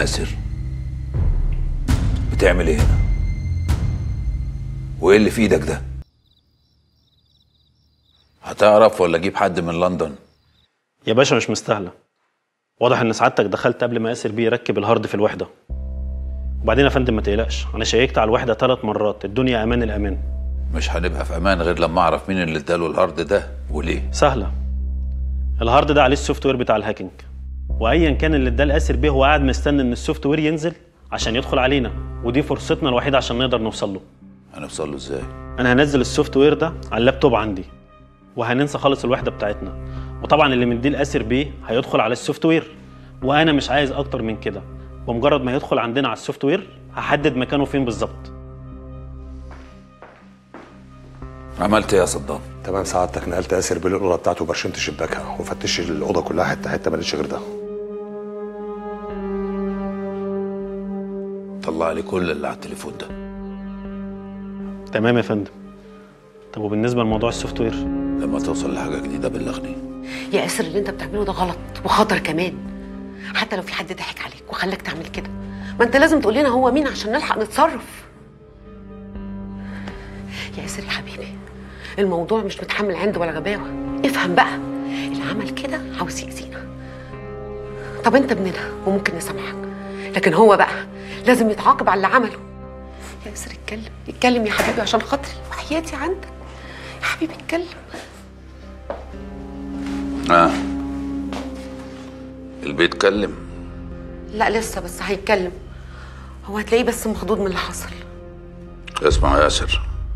آسر، بتعمل ايه هنا؟ وايه اللي في ايدك ده؟ هتعرف ولا اجيب حد من لندن؟ يا باشا مش مستاهله. واضح ان سعادتك دخلت قبل ما ياسر بيه يركب الهارد في الوحده. وبعدين يا فندم ما تقلقش، انا شيكت على الوحده 3 مرات، الدنيا امان الامان. مش هنبقى في امان غير لما اعرف مين اللي اداله الهارد ده وليه. سهله. الهارد ده عليه السوفت وير بتاع الهاكينج، وايا كان اللي اداه لاسر بيه هو قاعد مستني ان السوفت وير ينزل عشان يدخل علينا، ودي فرصتنا الوحيده عشان نقدر نوصل له. هنوصل له ازاي؟ انا هنزل السوفت وير ده على اللابتوب عندي، وهننسى خالص الوحده بتاعتنا، وطبعا اللي مديه لاسر بيه هيدخل على السوفت وير، وانا مش عايز اكتر من كده. بمجرد ما يدخل عندنا على السوفت وير هحدد مكانه فين بالظبط. عملت ايه يا صدام؟ تمام سعادتك، نقلت آسر بيه الاوضه بتاعته وبرشمت شباكها وفتشت الاوضه كلها حته حته، ما لقيتش غير ده. طلع لي كل اللي على التليفون ده. تمام يا فندم. طب وبالنسبه لموضوع السوفت وير؟ لما توصل لحاجه جديده بلغني. يا آسر اللي انت بتعمله ده غلط وخطر كمان، حتى لو في حد ضحك عليك وخلاك تعمل كده، ما انت لازم تقول لنا هو مين عشان نلحق نتصرف. يا آسر يا حبيبي، الموضوع مش متحمل عند ولا غباوه، افهم بقى، اللي عمل كده عاوز يأذينا. طب انت ابننا وممكن نسامحك، لكن هو بقى لازم يتعاقب على اللي عمله. يا آسر اتكلم اتكلم يا حبيبي عشان خاطري وحياتي عندك، يا حبيبي اتكلم. البيت اتكلم؟ لا لسه، بس هيتكلم. هو هتلاقيه بس مخضوض من اللي حصل. اسمع يا ياسر،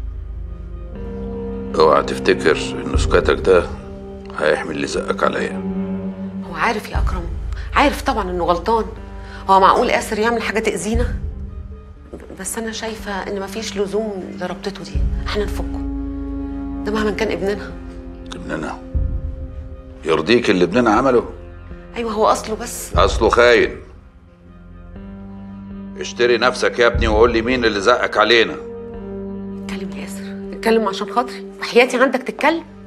اوعى تفتكر ان سكاتك ده هيحمل اللي زقك عليا. هو عارف يا اكرم، عارف طبعا انه غلطان. هو معقول آسر يعمل حاجه تأذينا؟ بس انا شايفه ان مفيش لزوم لربطته دي، احنا نفكه، ده مهما كان ابننا. ابننا؟ يرضيك اللي ابننا عمله؟ ايوه هو اصله، بس اصله خاين. اشتري نفسك يا ابني وقول لي مين اللي زقك علينا. اتكلم يا آسر اتكلم عشان خاطري وحياتي عندك، تتكلم.